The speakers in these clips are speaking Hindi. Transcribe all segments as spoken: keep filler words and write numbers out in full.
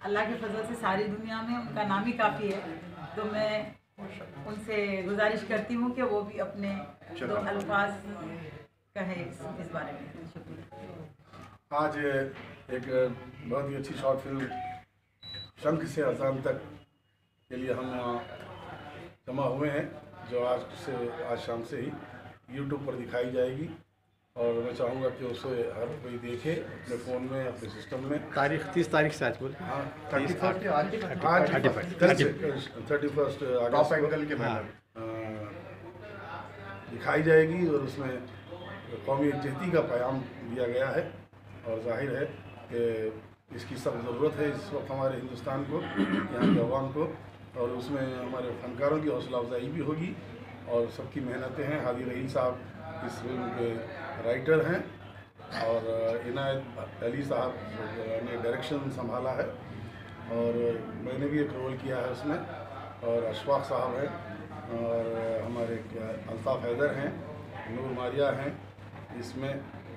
अल्लाह के फजल से सारी दुनिया में उनका नाम ही काफ़ी है। तो मैं उनसे गुजारिश करती हूँ कि वो भी अपने दो अल्फाज कहे इस, इस बारे में। शुक्रिया। आज एक बहुत ही अच्छी शॉर्ट फिल्म शंख से अजान तक के लिए हम यहाँ जमा हुए हैं, जो आज से आज शाम से ही यूट्यूब पर दिखाई जाएगी और मैं चाहूँगा कि उसे हर कोई देखे अपने फ़ोन में, अपने सिस्टम में। तारीख तीस तारीख से आज बोल हाँ, थर्टी फर्स्ट आज थर्टी फर्स्ट टॉप एंगल के हाँ, दिखाई जाएगी और उसमें कौमी यकजहती का पैगाम दिया गया है और जाहिर है कि इसकी सब ज़रूरत है इस वक्त हमारे हिंदुस्तान को, यहाँ के अवाम को, और उसमें हमारे फनकारों की हौसला अफजाई भी होगी और सबकी मेहनतें हैं। हादी रहीम साहब इस फिल्म के राइटर हैं और इनायत अली साहब ने डायरेक्शन संभाला है और मैंने भी एक रोल किया है उसमें, और अशफाक साहब हैं और हमारे अल्ताफ़ हैदर हैं, नूर मारिया हैं इसमें,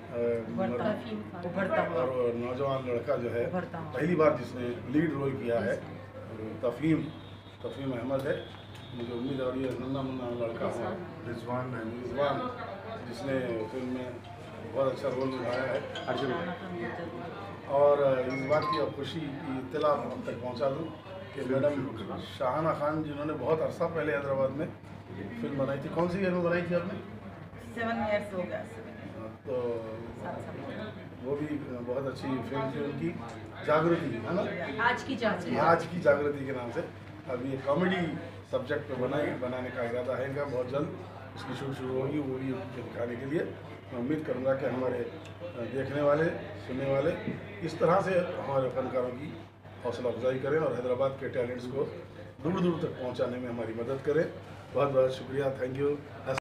और नौजवान लड़का जो है पहली बार जिसने लीड रोल किया है तफ़हीम तफ़हीम अहमद है। मुझे उम्मीद है ये नन्ना मुन्ना लड़का है रिजवान रिजवान जिसने फिल्म में बहुत अच्छा रोल निभाया है। और इस बात की अब खुशी की इत्तला हम तक पहुंचा दूं कि मैडम शाहाना खान जिन्होंने बहुत अरसा पहले हैदराबाद में फिल्म बनाई थी, कौन सी ईयर में बनाई थी आपने? सेवन ईयर्स हो गया। तो वो भी बहुत अच्छी फिल्म थी उनकी, जागृति है ना, आज की जागृति आज की जागृति के नाम से। अब ये कॉमेडी सब्जेक्ट पे बनाए बनाने का इरादा है इनका, बहुत जल्द उसकी शूट शुरू होगी, वो भी दिखाने के लिए। मैं उम्मीद करूँगा कि हमारे देखने वाले सुनने वाले इस तरह से हमारे फनकारों की हौसला अफजाई करें और हैदराबाद के टैलेंट्स को दूर दूर तक पहुँचाने में हमारी मदद करें। बहुत बहुत शुक्रिया, थैंक यू।